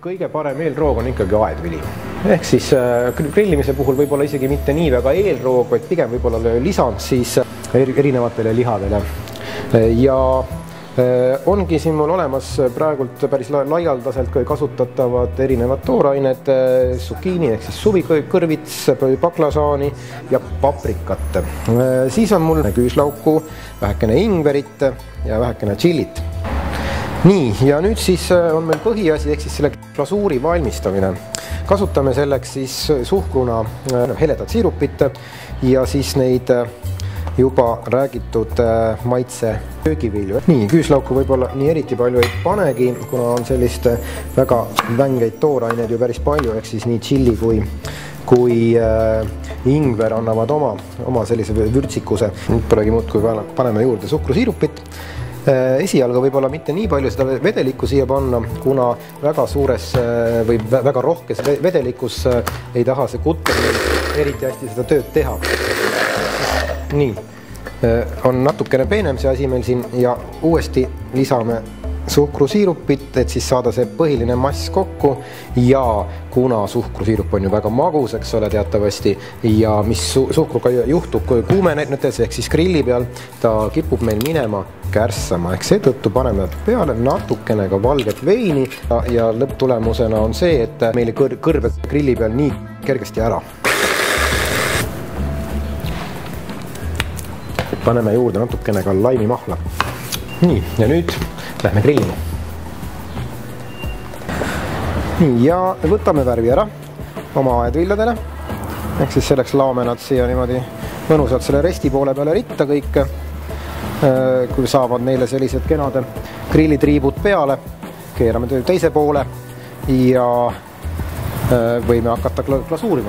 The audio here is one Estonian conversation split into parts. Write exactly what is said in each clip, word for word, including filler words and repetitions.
kõige parem eelroog on ikkagi aedvili. Ehk siis grillimise puhul võib-olla isegi mitte nii väga eelroog, vaid pigem võib-olla lisand siis erinevatele lihadele. Ja ongi siin mul olemas praegult päris laialdaselt kasutatavad erinevad toorained, zucchini ehk siis suvikõrvits, baklažaani ja paprikat. Siis on mul küüslauku, vähekene ingverit ja vähekene tšillit. Nii, ja nüüd siis on meil põhiasi ehk siis selle glasuuri valmistamine. Kasutame selleks siis suhkruna heledat siirupit ja siis neid juba räägitud maitse köögivilju. Nii, küüslauku võib-olla nii eriti palju ei panegi, kuna on sellist väga vängeid tooraineid ju päris palju, ehk siis nii tšilli kui, kui ingver annavad oma, oma sellise vürtsikuse. Nüüd polegi muud, kui paneme juurde suhkrusiirupit. Esialga võib-olla mitte nii palju seda vedelikku siia panna, kuna väga suures või väga rohkes vedelikus ei taha see kutter eriti hästi seda tööd teha. Nii, on natukene peenem see asi meil siin ja uuesti lisame suhkrusiirupit, et siis saada see põhiline mass kokku ja kuna suhkrusiirup on ju väga magus, eks ole, teatavasti ja mis suhkruga juhtub kuumenetes ehk siis grilli peal, ta kipub meil minema kärssama, ehk seetõttu paneme peale natukene ka valget veini ja, ja lõpptulemusena on see, et meile kõr kõrbeb grilli peal nii kergesti ära. Paneme juurde natukene ka laimimahla. Nii, ja nüüd lähme grillima. Nii, ja võtame värvi ära oma aedvilladele. Ehk siis selleks laome nad siia niimoodi mõnusalt selle resti poole peale ritta kõik. Kui saavad neile sellised kenad grillitriibud peale, keerame teise poole ja võime hakata glasuurima.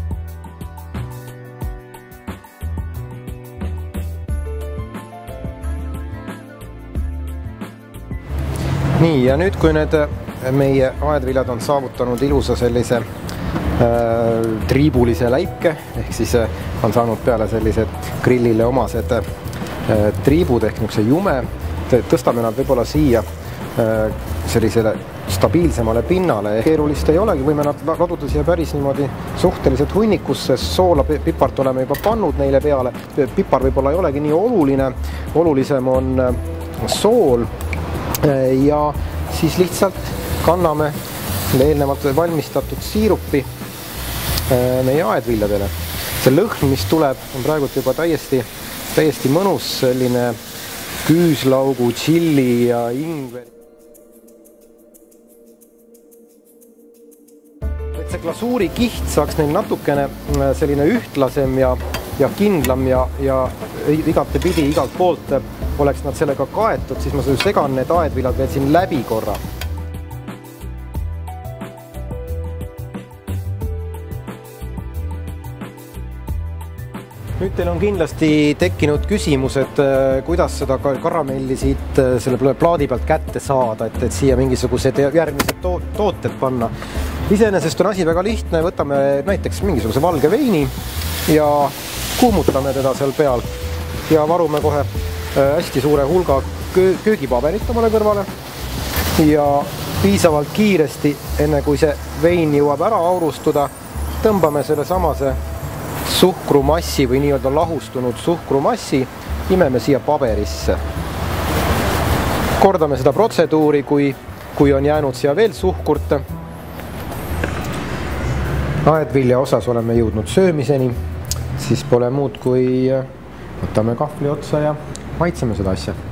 Nii, ja nüüd, kui need meie aedviljad on saavutanud ilusa sellise äh, triibulise läike, ehk siis on saanud peale sellised grillile omased äh, triibud ehk niisuguse jume, tõstame nad võib-olla siia äh, sellisele stabiilsemale pinnale. Keerulist ei olegi, võime nad laduda siia päris niimoodi suhteliselt hunnikusse, soola, pipart oleme juba pannud neile peale. Pipar võib-olla ei olegi nii oluline, olulisem on sool. Ja siis lihtsalt kanname eelnevalt valmistatud siirupi meie aedviljadele. See lõhn, mis tuleb, on praegult juba täiesti, täiesti mõnus selline küüslaugu, tšilli ja ingveri. Et see glasuuri kiht saaks neil natukene selline ühtlasem ja, ja kindlam ja, ja igate pidi igalt poolt oleks nad sellega kaetud, siis ma segan need aedviljad veel siin läbi korra. Nüüd teil on kindlasti tekkinud küsimus, et kuidas seda karamelli siit selle plaadi pealt kätte saada, et, et siia mingisugused järgmised to tooted panna. Iseenesest on asi väga lihtne, võtame näiteks mingisuguse valge veini ja kuumutame teda seal peal ja varume kohe hästi suure hulga köögipaberit omale kõrvale ja piisavalt kiiresti, enne kui see vein jõuab ära aurustuda, tõmbame selle samase suhkrumassi või nii-öelda lahustunud suhkrumassi, imeme siia paberisse. Kordame seda protseduuri, kui, kui on jäänud siia veel suhkurt. Aedvilja osas oleme jõudnud söömiseni, siis pole muud kui võtame kahvli otsa ja maitseme seda asja.